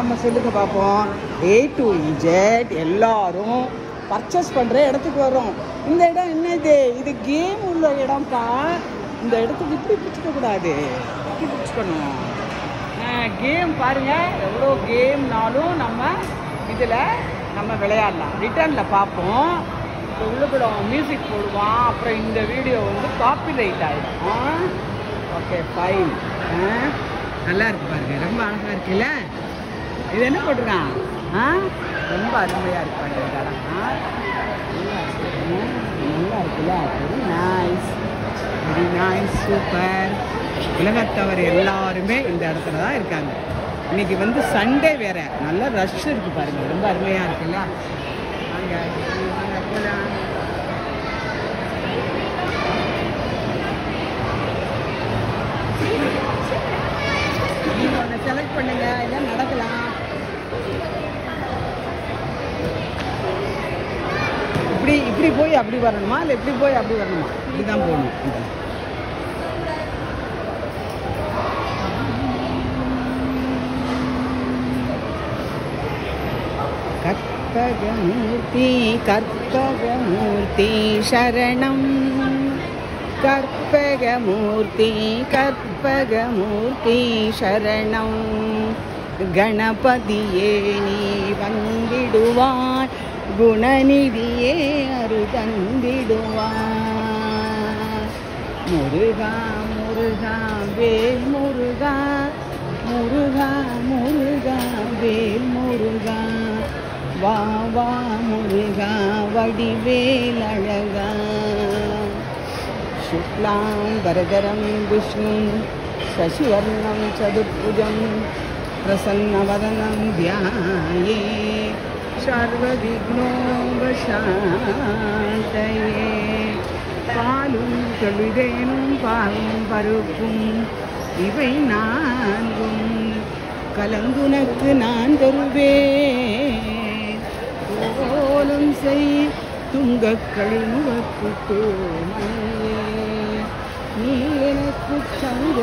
நம்ம சொல்லுங்க பார்ப்போம். A to Z எல்லாரும் பர்ச்சேஸ் பண்ணுற இடத்துக்கு வரும். இந்த இடம் என்னது? இது கேம் உள்ள இடம்ப்பா. இந்த இடத்துக்கு இப்படி பிடிச்சிக்கக்கூடாது, இப்படி பிடிச்சிக்கணும். கேம் பாருங்கள், எவ்வளோ கேம்னாலும் நம்ம இதில் நம்ம விளையாடலாம். ரிட்டர்னில் பார்ப்போம். இப்போ உள்ளுக்குள்ள மியூசிக் போடுவான். அப்புறம் இந்த வீடியோ வந்து காப்பிரைட் ஆகிடும். Okay fine. நல்லா இருக்கு பாருங்க, ரொம்ப அழகாக இருக்குல்ல. இது என்ன போட்டிருக்கான்? ரொம்ப அருமையாக இருக்கு பாருங்க இந்த இடம். நல்லா இருக்குல்ல. Very nice, very nice, super. உலகத்தவர் எல்லாருமே இந்த இடத்துல தான் இருக்காங்க. இன்னைக்கு வந்து சண்டே வேற, நல்ல ரஷ் இருக்கு பாருங்க, ரொம்ப அருமையாக இருக்குல்ல. வாங்க வாங்க போகலாம். நீங்கள் ஒன்று செலக்ட் பண்ணுங்க, இல்லை நடக்கலாம். இப்படி இப்படி போய் அப்படி வரணுமா, இல்லை இப்படி போய் அப்படி வரணுமா? இப்படி தான் போகணும். கற்பகமூர்த்தி கற்பகமூர்த்தி சரணம். கற்பகமூர்த்தி கற்பகமூர்த்தி சரணம். கணபதியே நீ வந்திடுவான், குணநிதியே அருதந்திடுவான். முருகா முருகா வேல் முருகா, முருகா முருகா வேல் முருகா. வா வா முருகா வடிவேல் அழகா. சுக்லாம் வரதரம் விஷ்ணும் சசிவர்ணம் சதுர்புஜம் பிரசன்னவதனம் தியாயே சர்வவிக்னோபசாந்தயே. பாலும் கழுதேனும் பாலும் பருப்பும் இவை நான்கும் கலந்துனக்கு நான் தருவேன். கோலம் செய் துங்கக்களில் முகப்பு தோமையே, நீ எனக்கு சங்க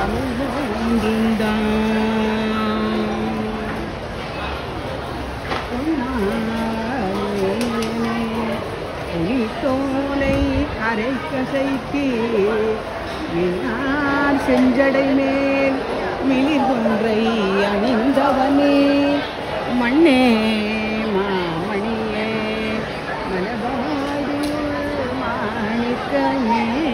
தமிழ்ந்தோலை அரை கசைக்கு வினார் செஞ்சடை மேல் மிளிர் கொன்றை அணிந்தவனே. மண்ணே மாமணியே மலபாடு மாணிக்கமே.